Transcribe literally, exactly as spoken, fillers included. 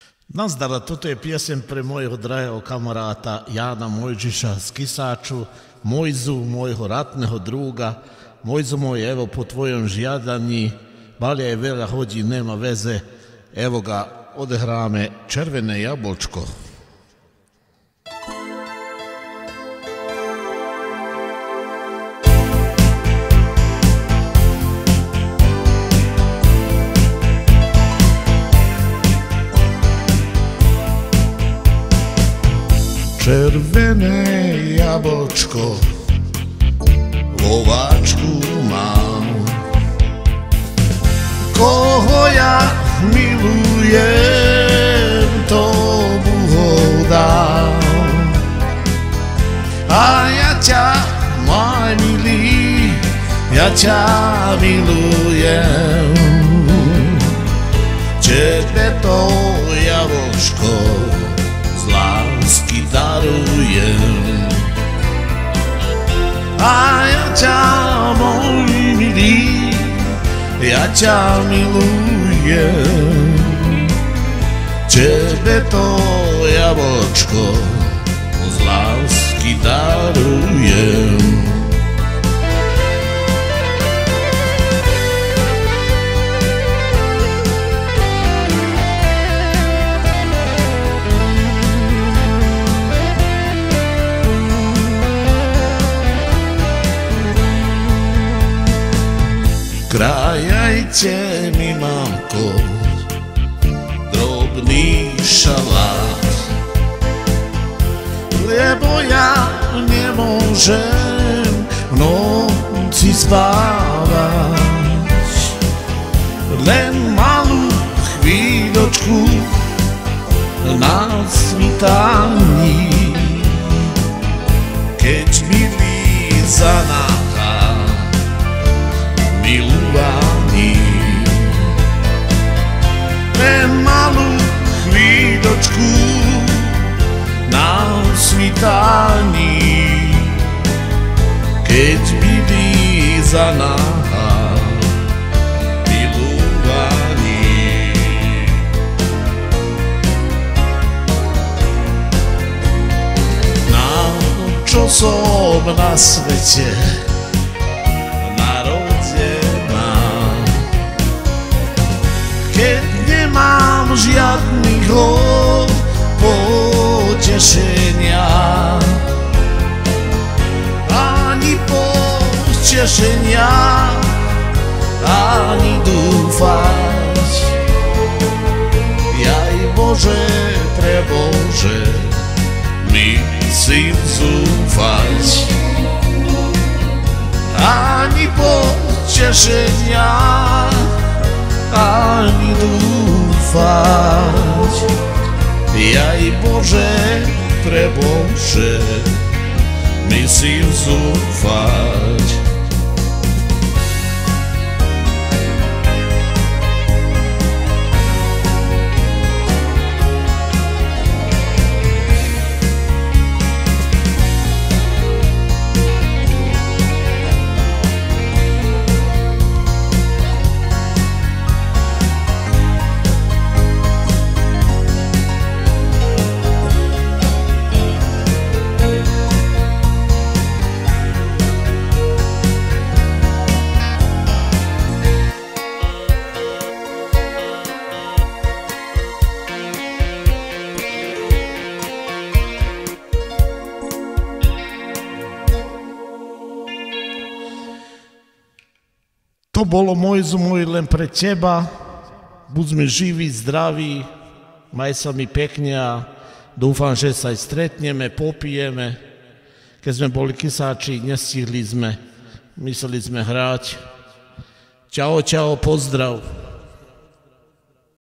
Nazdar, toto je piesem pre mojho drahého kamaráta Jána Mojžiša z Kisáču, Mojzu, môjho ratného drúga. Mojzu môj, evo po tvojom žiadaní, balia je veľa hodín, nema veze, evo ga odehráme Červené jablčko. Červené jablčko vo váčku mám, koho ja milujem, tomu ho dám. A ja ťa, môj milý, ja ťa milujem, tebe to jablčko z lásky darujem. A ja ťa, môj milý, ja ťa milujem, tebe to jablčko z lásky darujem. Krajajte mi, mamko, drobný šalát, lebo ja nemôžem v noci spávať. Len malú chvíľočku na svítaní, keď mi líza nahá milovaní. Len malú chvíľočku na svítaní, keď mi líza nahá milovaní. Na čo som na svete keď nemám žiadneho potešenia, ani potešenia, ani dúfať. Jaj Bože, pre Bože, myslím zúfať. Ani potešenia, ani dúfať. Jaj Bože, pre Bože, myslím zúfať. To bolo, Mojzu môj, len pre teba. Buď sme živí, zdraví, maj sa mi pekne a dúfam, že sa aj stretneme, popijeme. Keď sme boli Kisáči, nestihli sme, mysleli sme hrať. Čau, čau, pozdrav.